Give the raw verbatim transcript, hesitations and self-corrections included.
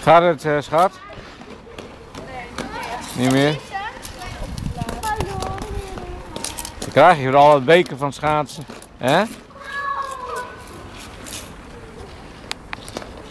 Gaat het, uh, schat? Nee, niet meer. Niet meer? Dan krijg je weer al het weken van schaatsen. Hè?